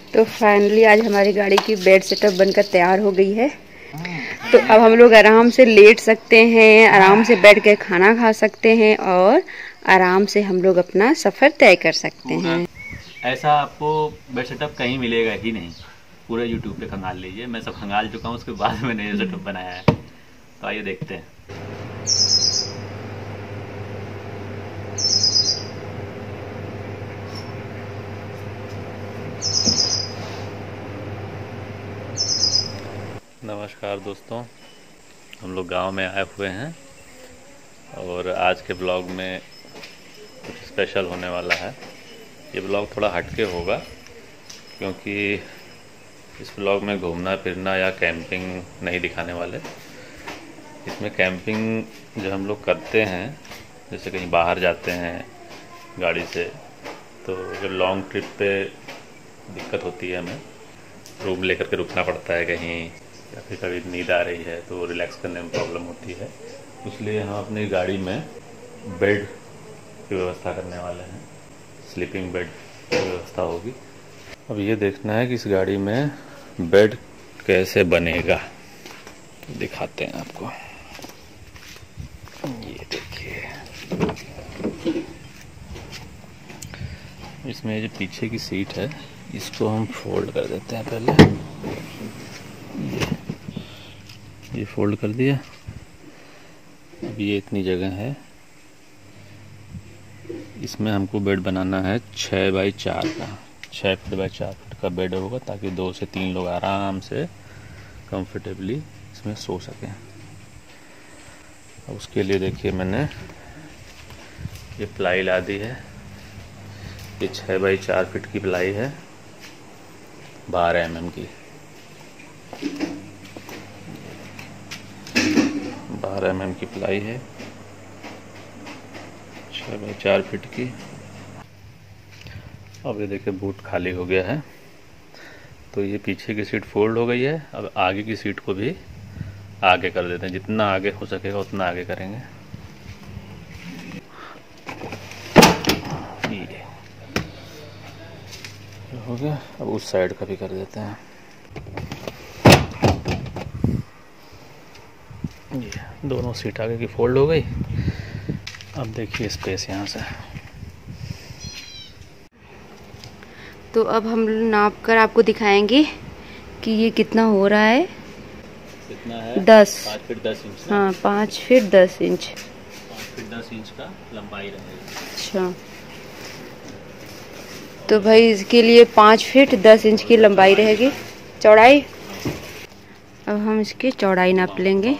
तो फाइनली आज हमारी गाड़ी की बेड सेटअप बनकर तैयार हो गई है। तो अब हम लोग आराम से लेट सकते हैं, आराम से बैठ के खाना खा सकते हैं और आराम से हम लोग अपना सफ़र तय कर सकते हैं। ऐसा आपको बेड सेटअप कहीं मिलेगा ही नहीं। पूरे यूट्यूब पे खंगाल लीजिए, मैं सब खंगाल चुका हूँ, उसके बाद मैंने ये सेटअप बनाया है। तो आइए देखते हैं। नमस्कार दोस्तों, हम लोग गांव में आए हुए हैं और आज के ब्लॉग में कुछ स्पेशल होने वाला है। ये ब्लॉग थोड़ा हटके होगा क्योंकि इस ब्लॉग में घूमना फिरना या कैंपिंग नहीं दिखाने वाले। इसमें कैंपिंग जो हम लोग करते हैं, जैसे कहीं बाहर जाते हैं गाड़ी से, तो जो लॉन्ग ट्रिप पे दिक्कत होती है, हमें रूम लेकर के रुकना पड़ता है कहीं, या फिर कभी नींद आ रही है तो रिलैक्स करने में प्रॉब्लम होती है। इसलिए हम अपनी गाड़ी में बेड की व्यवस्था करने वाले हैं, स्लीपिंग बेड की व्यवस्था होगी। अब ये देखना है कि इस गाड़ी में बेड कैसे बनेगा, दिखाते हैं आपको। ये देखिए, इसमें जो पीछे की सीट है इसको हम फोल्ड कर देते हैं पहले। ये फोल्ड कर दिया। अब ये इतनी जगह है, इसमें हमको बेड बनाना है 6 बाई 4 का। 6 फीट बाई 4 फीट का बेड होगा ताकि 2 से 3 लोग आराम से कंफर्टेबली इसमें सो सकें। अब उसके लिए देखिए मैंने ये प्लाई ला दी है। ये 6 बाई 4 फीट की प्लाई है, 12 mm की। 12 mm की प्लाई है, 6 बाई 4 फीट की। अब ये देखिए बूट खाली हो गया है, तो ये पीछे की सीट फोल्ड हो गई है। अब आगे की सीट को भी आगे कर देते हैं, जितना आगे हो सकेगा उतना आगे करेंगे। ये हो गया। अब उस साइड का भी कर देते हैं। ये दोनों सीट आगे की फोल्ड हो गई। अब देखिए स्पेस यहाँ से। तो अब हम नाप कर आपको दिखाएंगे कि ये कितना हो रहा है। कितना है? 10। 5 फीट 10 इंच। हाँ, 5 फीट 10 इंच। 5 फीट 10 इंच का लंबाई रहेगी। अच्छा, तो भाई इसके लिए 5 फीट 10 इंच की लंबाई रहेगी। चौड़ाई, अब हम इसकी चौड़ाई नाप लेंगे।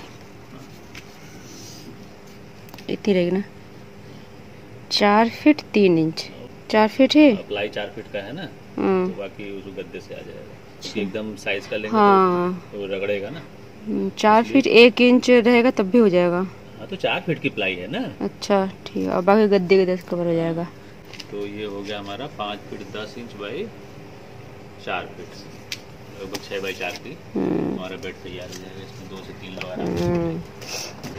इतनी रहेगी ना, 4 फीट 3 इंच। 4 फीट है, प्लाई 4 फीट का है ना, तो बाकी उस गद्दे से आ जाएगा। क्योंकि एकदम साइज का लेंगे तो रगड़ेगा ना। 4 फीट 1 इंच रहेगा तब भी हो जाएगा। हाँ, तो 4 फीट की प्लाई है ना। अच्छा ठीक है, और बाकी गद्दे के 10 कवर हो जाएगा। तो ये हो गया हमारा 5 फीट 10 इंच बाई 4 फीट, लगभग 6 बाई 4 की हमारा बेड तैयार हो जाएगा। इसमें 2 से 3 लोग आराम से।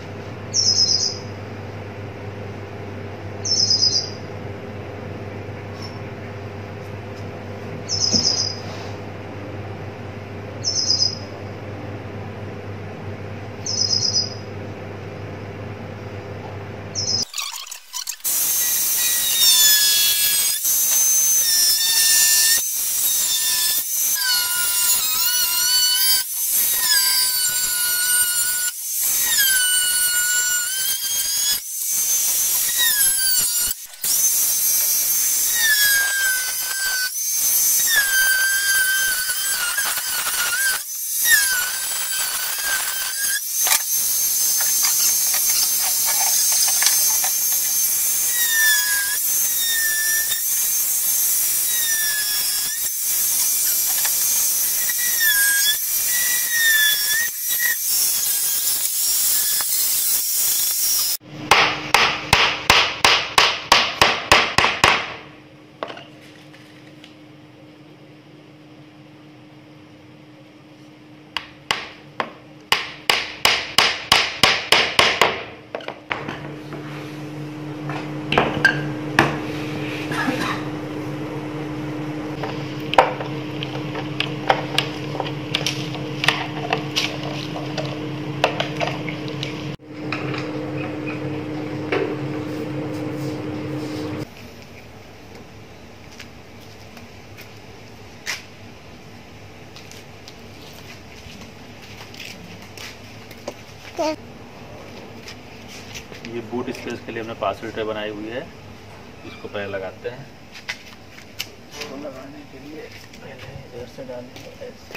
ये बूट स्पेस के लिए हमने पार्सल ट्रे बनाई हुई है। इसको पहले लगाते हैं। इसको लगाने के लिए पहले इधर से डालेंगे ऐसे।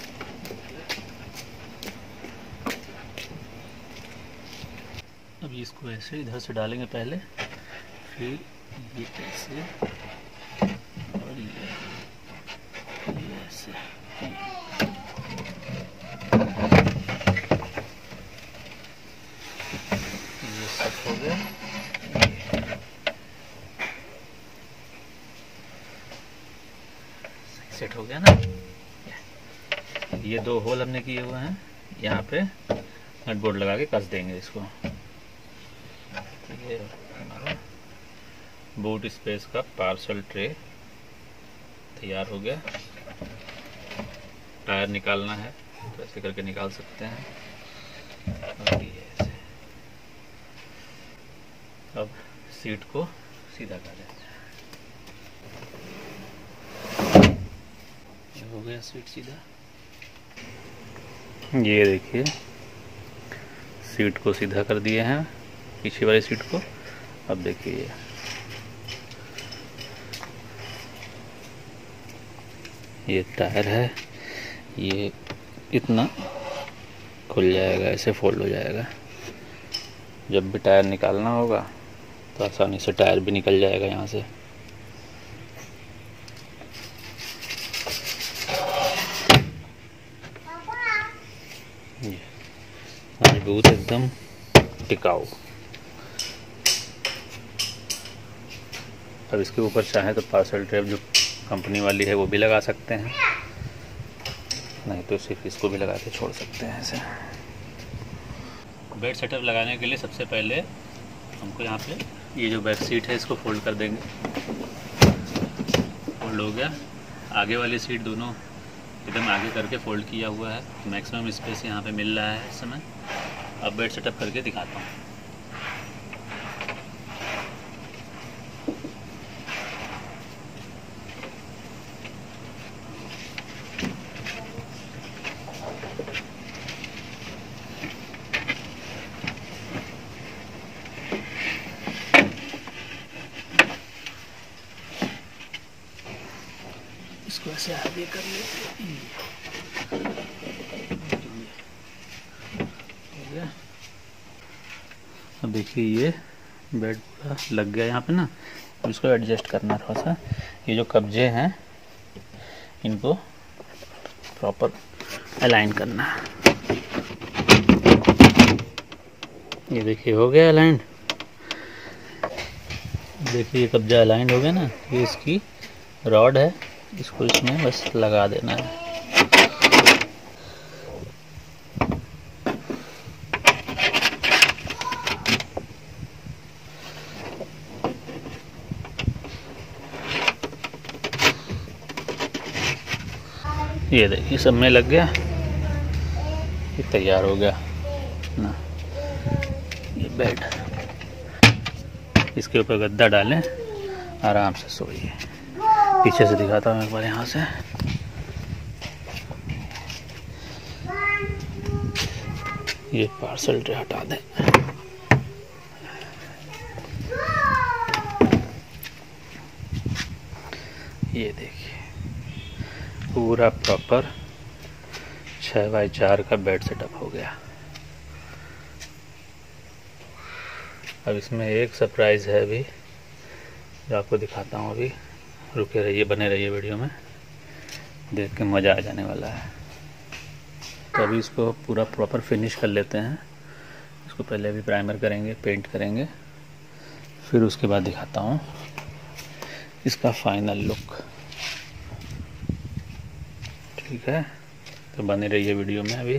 अब इसको ऐसे इधर से डालेंगे पहले, फिर ये ऐसे और ये ऐसे। ये सब हो गया। सेट हो गया ना। ये 2 होल हमने किए हुए हैं, यहाँ पे नट बोल्ट लगा के कस देंगे इसको। ये हमारा बूट स्पेस का पार्सल ट्रे तैयार हो गया। टायर निकालना है तो ऐसे करके निकाल सकते हैं। और ये ऐसे। अब सीट को सीधा कर देते हैं। ये हो गया सीट सीधा। ये देखिए सीट को सीधा कर दिए हैं, पीछे वाली सीट को। अब देखिए ये टायर है, ये इतना खुल जाएगा, ऐसे फोल्ड हो जाएगा। जब भी टायर निकालना होगा तो आसानी से टायर भी निकल जाएगा यहाँ से। मजबूत एकदम टिकाऊ। अब इसके ऊपर चाहे तो पार्सल ट्रे जो कंपनी वाली है वो भी लगा सकते हैं, नहीं तो सिर्फ इसको भी लगा के छोड़ सकते हैं ऐसे। बेड सेटअप लगाने के लिए सबसे पहले हमको यहाँ पे ये जो बैक सीट है इसको फोल्ड कर देंगे। फोल्ड हो गया। आगे वाली सीट दोनों एकदम आगे करके फोल्ड किया हुआ है, मैक्सिमम स्पेस यहाँ पे मिल रहा है इस समय। अब बेड सेटअप करके दिखाता हूँ। इसको ऐसे आगे कर लेते हैं। हो गया। अब देखिए ये बेड पूरा लग गया यहाँ पे ना। अब इसको एडजस्ट करना थोड़ा सा। ये जो कब्जे हैं इनको प्रॉपर अलाइन करना। ये देखिए हो गया अलाइन। देखिए ये कब्जा अलाइन हो गया ना। ये इसकी रॉड है, इसको इसमें बस लगा देना है। ये देखिए सब में लग गया, ये तैयार हो गया ना। ये बेड, इसके ऊपर गद्दा डालें, आराम से सोइए। पीछे से दिखाता हूँ एक बार यहाँ से। ये पार्सल ट्रे हटा दें। ये देखिए पूरा प्रॉपर 6x4 का बेड सेटअप हो गया। अब इसमें एक सरप्राइज़ है अभी जो आपको दिखाता हूँ। अभी रुके रहिए, बने रहिए वीडियो में, देख के मज़ा आ जाने वाला है। तो अभी इसको पूरा प्रॉपर फिनिश कर लेते हैं। इसको पहले अभी प्राइमर करेंगे, पेंट करेंगे, फिर उसके बाद दिखाता हूँ इसका फाइनल लुक। ठीक है, तो बने रहिए वीडियो में अभी।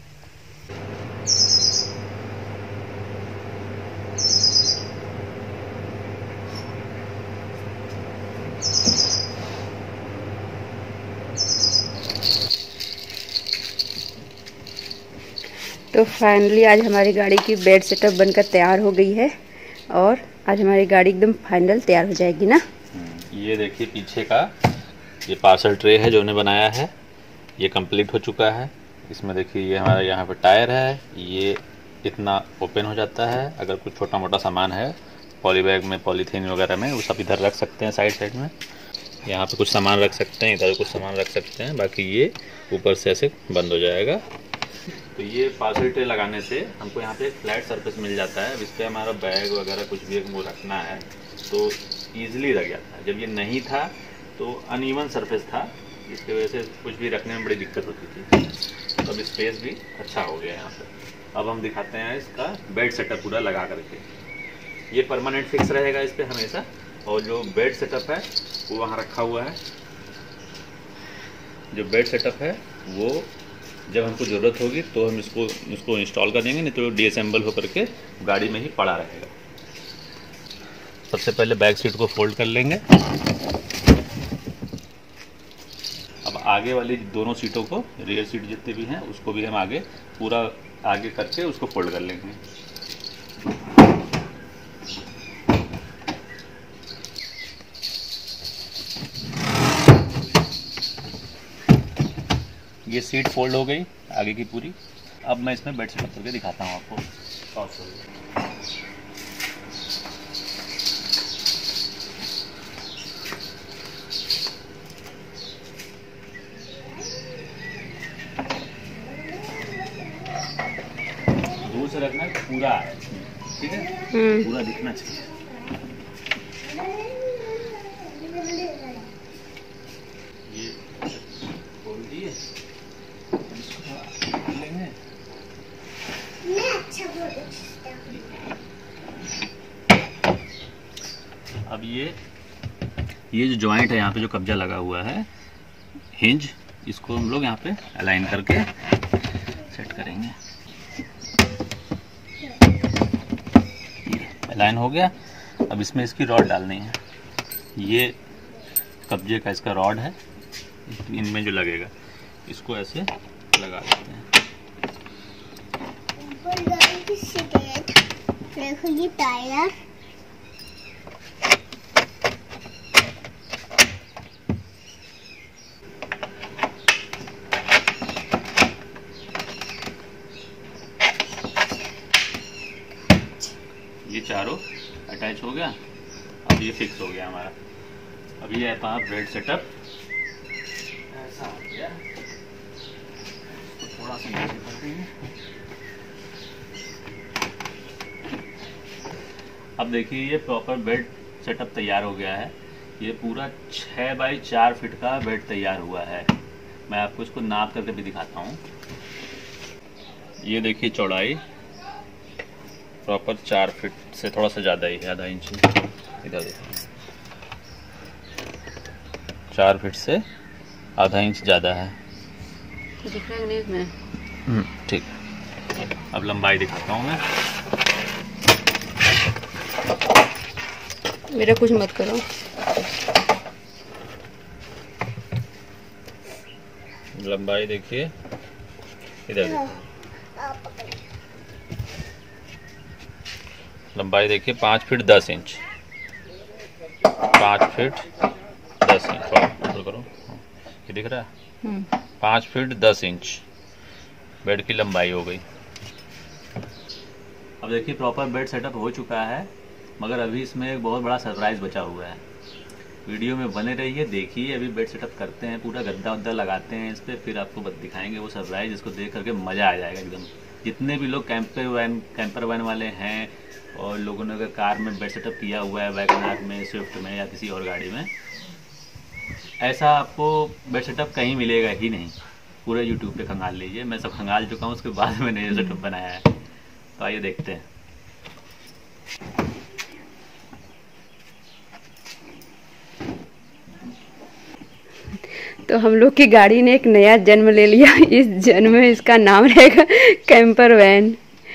तो फाइनली आज हमारी गाड़ी की बेड सेटअप बनकर तैयार हो गई है और आज हमारी गाड़ी एकदम फाइनल तैयार हो जाएगी ना। ये देखिए पीछे का ये पार्सल ट्रे है जो उन्हें बनाया है, ये कंप्लीट हो चुका है। इसमें देखिए ये हमारा यहाँ पे टायर है, ये इतना ओपन हो जाता है। अगर कुछ छोटा मोटा सामान है पॉली बैग में, पॉलीथीन वगैरह में, वो सब इधर रख सकते हैं साइड में। यहाँ पे कुछ सामान रख सकते हैं, इधर कुछ सामान रख सकते हैं, बाकी ये ऊपर से ऐसे बंद हो जाएगा। तो ये पार्सल ट्रे लगाने से हमको यहाँ पे एक फ्लैट सरफेस मिल जाता है। इस पर हमारा बैग वगैरह कुछ भी हमको रखना है तो ईजिली रख जाता है। जब ये नहीं था तो अनइवन सरफेस था, जिसकी वजह से कुछ भी रखने में बड़ी दिक्कत होती थी। तो अब स्पेस भी अच्छा हो गया यहाँ पे। अब हम दिखाते हैं इसका बेड सेटअप पूरा लगा करके। ये परमानेंट फिक्स रहेगा इस पर हमेशा, और जो बेड सेटअप है वो वहाँ रखा हुआ है। जो बेड सेटअप है वो जब हमको ज़रूरत होगी तो हम इसको इंस्टॉल कर देंगे, नहीं तो डीअसेंबल होकर के गाड़ी में ही पड़ा रहेगा। सबसे पहले बैक सीट को फोल्ड कर लेंगे। अब आगे वाली दोनों सीटों को, रियर सीट जितने भी हैं उसको भी हम आगे पूरा आगे करके उसको फोल्ड कर लेंगे। ये सीट फोल्ड हो गई आगे की पूरी। अब मैं इसमें बेड सेटअप करके दिखाता हूँ आपको। दूर से रखना पूरा, ठीक है, पूरा दिखना चाहिए। ये खोल दिए, लेंगे। अब ये जो जॉइंट है यहाँ पे जो कब्जा लगा हुआ है, हिंज, इसको हम लोग यहाँ पे अलाइन करके सेट करेंगे। अलाइन हो गया। अब इसमें इसकी रॉड डालनी है। ये कब्जे का इसका रॉड है, इनमें जो लगेगा इसको ऐसे लगा देते हैं। ये चारों अटैच हो गया। अब ये फिक्स हो गया हमारा। अब ये है बेड सेटअप ऐसा हो गया। तो थोड़ा सा नीचे कर देंगे। अब देखिए ये प्रॉपर बेड सेटअप तैयार हो गया है। ये पूरा 6 बाई 4 फीट का बेड तैयार हुआ है। मैं आपको इसको नाप करके भी दिखाता हूँ। ये देखिए चौड़ाई प्रॉपर 4 फीट से थोड़ा सा ज़्यादा ही है, आधा इंच। इधर देखिए 4 फीट से आधा इंच ज़्यादा है। दिख रहा है नहीं इसमें? ठीक। अब लंबाई दिखाता हूँ मैं। मेरा कुछ मत करो। लंबाई देखिए, इधर देखिए लंबाई देखिए 5 फीट 10 इंच। 5 फीट 10 इंच करो, ये दिख रहा है? 5 फीट 10 इंच बेड की लंबाई हो गई। अब देखिए प्रॉपर बेड सेटअप हो चुका है, मगर अभी इसमें एक बहुत बड़ा सरप्राइज बचा हुआ है। वीडियो में बने रहिए, देखिए। अभी बेड सेटअप करते हैं, पूरा गद्दा वद्दा लगाते हैं इस पर, फिर आपको दिखाएंगे वो सरप्राइज, जिसको देख करके मज़ा आ जाएगा एकदम। जितने भी लोग कैंपर वैन वाले हैं और लोगों ने अगर कार में बेड सेटअप किया हुआ है, वैगनआर में, स्विफ्ट में या किसी और गाड़ी में, ऐसा आपको बेड सेटअप कहीं मिलेगा ही नहीं। पूरे यूट्यूब पे खंगाल लीजिए। मैं सब खंगाल चुका हूँ, उसके बाद मैंने ये सेटअप बनाया है। तो आइए देखते हैं। तो हम लोग की गाड़ी ने एक नया जन्म ले लिया। इस जन्म में इसका नाम रहेगा कैंपर वैन।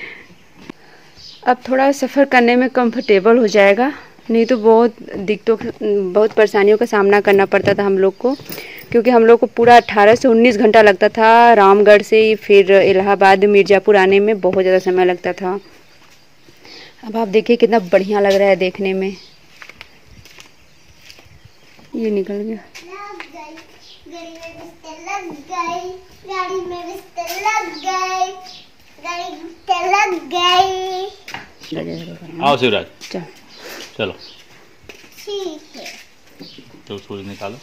अब थोड़ा सफ़र करने में कंफर्टेबल हो जाएगा, नहीं तो बहुत परेशानियों का सामना करना पड़ता था हम लोग को, क्योंकि हम लोग को पूरा 18 से 19 घंटा लगता था रामगढ़ से फिर इलाहाबाद मिर्ज़ापुर आने में, बहुत ज़्यादा समय लगता था। अब आप देखिए कितना बढ़िया लग रहा है देखने में। ये निकल गया। गाड़ी में बिस्तर लग गई। लग गई। आओ शिवराज, चलो ठीक है। तो सूरज निकालो।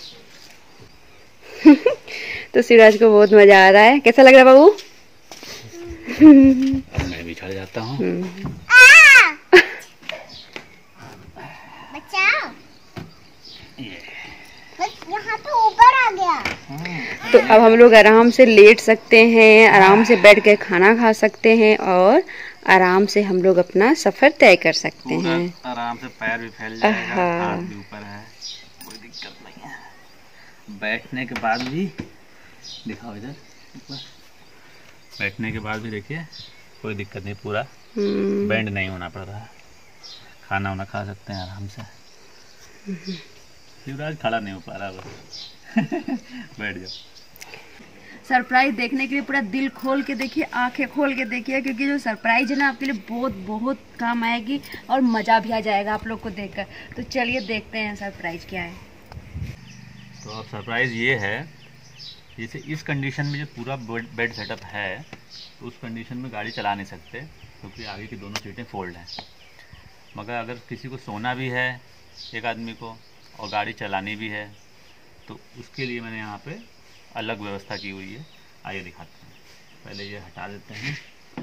तो शिवराज को बहुत मजा आ रहा है। कैसा लग रहा है बाबू? मैं भी चढ़ जाता हूँ। बचाओ, यहाँ तो ऊपर आ गया। तो अब हम लोग आराम से लेट सकते हैं, आराम से बैठ के खाना खा सकते हैं और आराम से हम लोग अपना सफर तय कर सकते हैं। आराम से पैर भी फैल जाएगा, हाथ भी ऊपर है, कोई दिक्कत नहीं है। बैठने के बाद भी दिखाओ इधर, बैठने के बाद भी देखिए कोई दिक्कत नहीं, पूरा बेंड नहीं होना पड़ रहा है। खाना वाना खा सकते हैं आराम से। शिवराज खड़ा नहीं हो पा रहा बस। बैठ जाओ। सरप्राइज देखने के लिए पूरा दिल खोल के देखिए, आंखें खोल के देखिए, क्योंकि जो सरप्राइज है ना आपके लिए बहुत बहुत काम आएगी और मज़ा भी आ जाएगा आप लोग को देखकर। तो चलिए देखते हैं सरप्राइज क्या है। तो अब सरप्राइज ये है, जैसे इस कंडीशन में जो पूरा बेड सेटअप है, तो उस कंडीशन में गाड़ी चला नहीं सकते क्योंकि आगे की दोनों सीटें फोल्ड हैं। मगर अगर किसी को सोना भी है एक आदमी को और गाड़ी चलानी भी है, तो उसके लिए मैंने यहाँ पे अलग व्यवस्था की हुई है। आइए दिखाते हैं। पहले ये हटा देते हैं।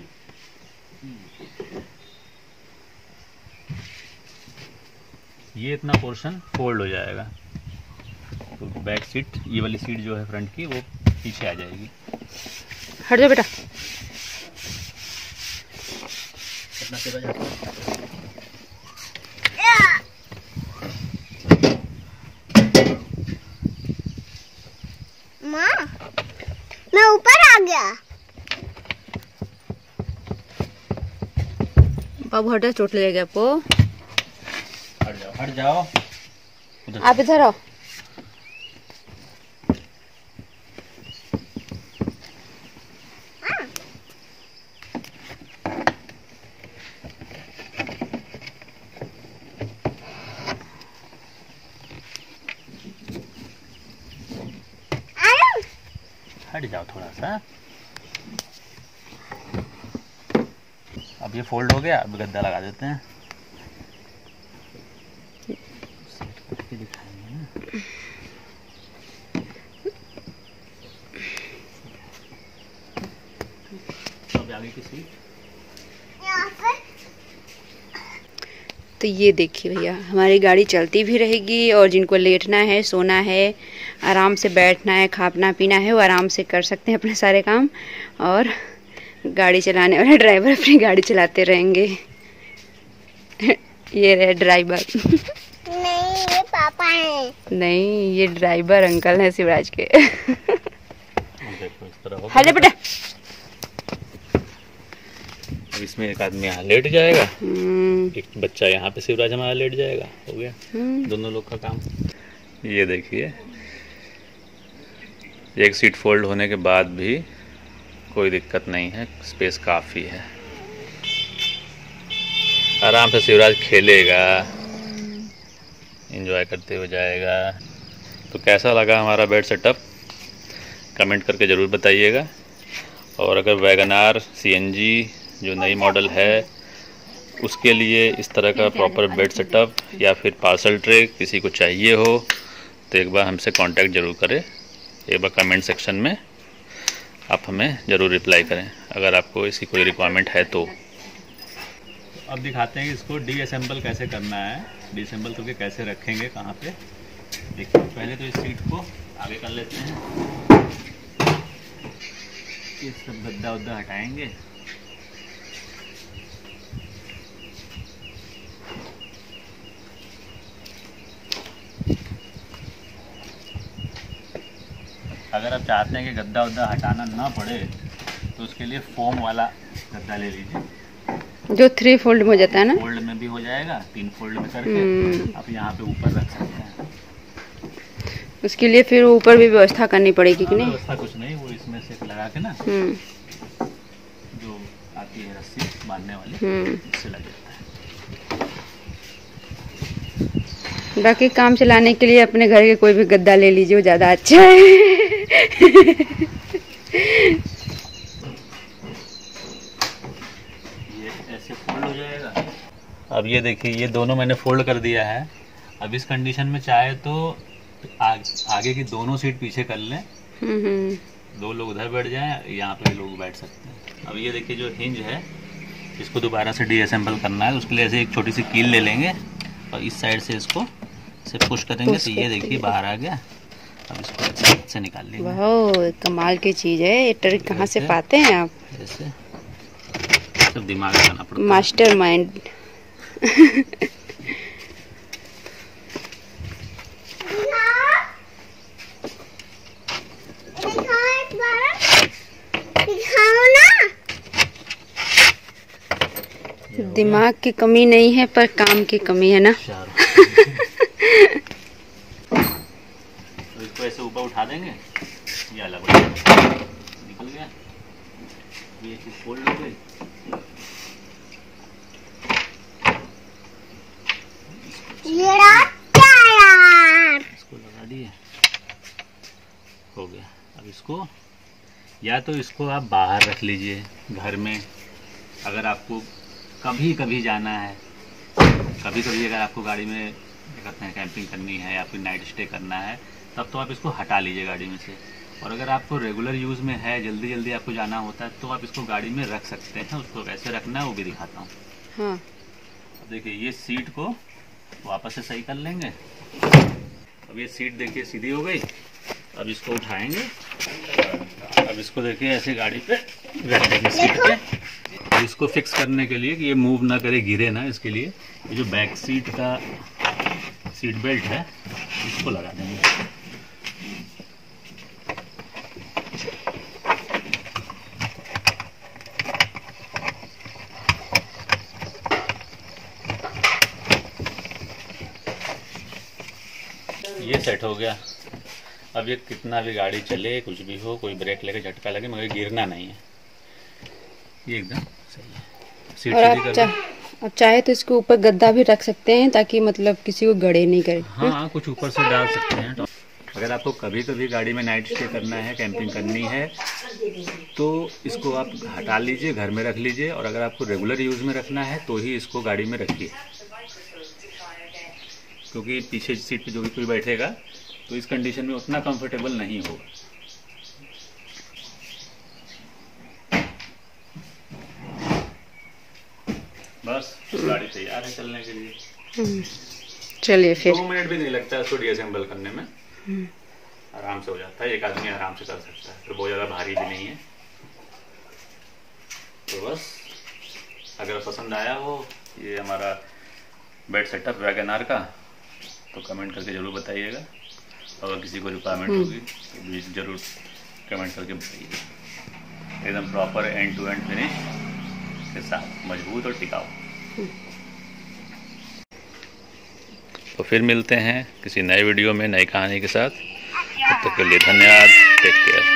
ये इतना पोर्शन फोल्ड हो जाएगा, तो बैक सीट, ये वाली सीट जो है फ्रंट की, वो पीछे आ जाएगी। हट जाओ बेटा। कितना सीधा जाता है। माँ, मैं ऊपर आ गया। बाबू हटा, चोट लगेगा आपको। हट जाओ, हट जाओ। आप इधर आओ। हट जाओ थोड़ा सा। अब ये फोल्ड हो गया, अब गद्दा लगा देते हैं। दिखाएंगे ना। अब आगे की सीट। तो ये देखिए भैया, हमारी गाड़ी चलती भी रहेगी और जिनको लेटना है, सोना है, आराम से बैठना है, खाना पीना है, वो आराम से कर सकते हैं अपने सारे काम। और गाड़ी चलाने वाले ड्राइवर अपनी गाड़ी चलाते रहेंगे। ये रहे ड्राइवर। नहीं, ये पापा हैं। नहीं, ये ड्राइवर अंकल हैं शिवराज के। देखो इस तरह हो हेलो बेटा। इसमें एक आदमी यहाँ लेट जाएगा, एक बच्चा यहाँ पे शिवराज हमारा लेट जाएगा। हो गया दोनों लोग का काम। ये देखिए, एक सीट फोल्ड होने के बाद भी कोई दिक्कत नहीं है, स्पेस काफ़ी है। आराम से शिवराज खेलेगा, एंजॉय करते हुए जाएगा। तो कैसा लगा हमारा बेड सेटअप, कमेंट करके ज़रूर बताइएगा। और अगर वैगनार CNG जो नई मॉडल है, उसके लिए इस तरह का प्रॉपर बेड सेटअप या फिर पार्सल ट्रे किसी को चाहिए हो, तो एक बार हमसे कांटेक्ट ज़रूर करें। एक बार कमेंट सेक्शन में आप हमें ज़रूर रिप्लाई करें अगर आपको इसकी कोई रिक्वायरमेंट है तो। अब दिखाते हैं कि इसको डीअसेंबल कैसे करना है, डीअसेंबल करके कैसे रखेंगे, कहाँ पे। देखिए, पहले तो इस सीट को आगे कर लेते हैं। ये सब गद्दा उद्दा हटाएंगे। अगर आप चाहते हैं कि गद्दा उद्दा हटाना ना पड़े, तो उसके लिए फोम वाला गद्दा ले लीजिए, जो 3 फोल्ड में हो जाता है ना। फोल्ड में भी हो जाएगा, 3 फोल्ड में करके आप यहाँ पे ऊपर रख सकते हैं। उसके लिए फिर ऊपर भी व्यवस्था करनी पड़ेगी कि नहीं? व्यवस्था कुछ नहीं, वो इसमें से लगा के ना, जो आती है रस्सी बांधने वाली, इससे लग जाता है। बाकी काम चलाने के लिए अपने घर के कोई भी गद्दा ले लीजिए, वो ज़्यादा अच्छा है। अब ये देखिए, ये दोनों मैंने फोल्ड कर दिया है। अब इस कंडीशन में चाहे तो आगे की दोनों सीट पीछे कर लें, दो लोग उधर बैठ जाएं, यहाँ पे लोग बैठ सकते हैं। अब ये देखिए जो हिंज है, इसको दोबारा से डीअसेंबल करना है। उसके लिए ऐसे एक छोटी सी कील ले लेंगे और इस साइड से इसको से पुश करेंगे तो ये देखिए बाहर आ गया। अब इसको से निकाल लेंगे। वाह, कमाल की चीज है। ये ट्रिक कहाँ से पाते हैं आप? ऐसे सब दिमाग लगाना पड़ता है। Master mind. दिमाग की कमी नहीं है पर काम की कमी है ना। तो इसको ऐसे ऊपर उठा देंगे, ये अलग हो जाएगा। निकल गया, ये चीज फोल्ड हो गई। इसको लगा दिए, हो गया। अब इसको या तो इसको आप बाहर रख लीजिए घर में, अगर आपको कभी कभी जाना है, कभी कभी अगर आपको गाड़ी में कहते हैं कैंपिंग करनी है या फिर नाइट स्टे करना है, तब तो आप इसको हटा लीजिए गाड़ी में से। और अगर आपको रेगुलर यूज़ में है, जल्दी जल्दी आपको जाना होता है, तो आप इसको गाड़ी में रख सकते हैं। उसको कैसे रखना है वो भी दिखाता हूँ। हाँ। देखिए ये सीट को वापस से सही कर लेंगे। अब ये सीट देखिए सीधी हो गई। अब इसको उठाएंगे, अब इसको देखिए ऐसे गाड़ी पे रख देंगे सीट पे। इसको फिक्स करने के लिए कि ये मूव ना करे, गिरे ना, इसके लिए ये जो बैक सीट का सीट बेल्ट है इसको लगा देंगे। ये सेट हो गया। अब ये कितना भी गाड़ी चले, कुछ भी हो, कोई ब्रेक लगे, झटका लगे, मगर गिरना नहीं है। ये एकदम सही है। सीट और आप चाहे तो इसके ऊपर गद्दा भी रख सकते हैं ताकि मतलब किसी को गड़े नहीं करे। हाँ, कुछ ऊपर से डाल सकते हैं। अगर आपको कभी कभी गाड़ी में नाइट स्टे करना है, कैंपिंग करनी है, तो इसको आप हटा लीजिए, घर में रख लीजिए। और अगर आपको रेगुलर यूज़ में रखना है तो ही इसको गाड़ी में रखिए, क्योंकि पीछे सीट पे जो भी कोई बैठेगा तो इस कंडीशन में उतना कंफर्टेबल नहीं होगा। बस गाड़ी तैयार है चलने के लिए। चलिए फिर 2 मिनट भी नहीं लगता है इसको डीअसेंबल करने में, आराम से हो जाता है। एक आदमी आराम से कर सकता है, फिर बहुत ज़्यादा भारी भी नहीं है। तो बस अगर पसंद आया हो ये हमारा बेड सेटअप वैगन आर का, तो कमेंट करके ज़रूर बताइएगा। और किसी को रिक्वायरमेंट होगी तो भी ज़रूर कमेंट करके बताइएगा। एकदम proper end to end finish के साथ, मजबूत और टिकाऊ। तो फिर मिलते हैं किसी नए वीडियो में, नई कहानी के साथ। तब तक के लिए धन्यवाद। Take care.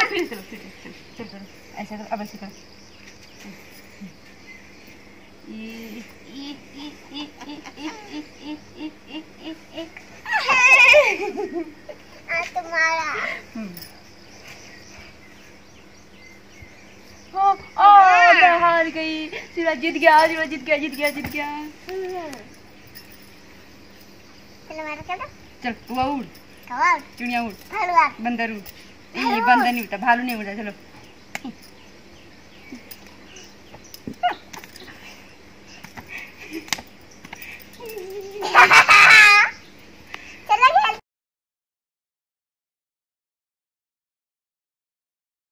हार गई। सीधा जीत गया, जीत गया, जीत गया, जीत गया। चल वो उड़, चिड़िया उड़, बंदर उड़, ये बंदर नहीं उठा, भालू नहीं उठा। चलो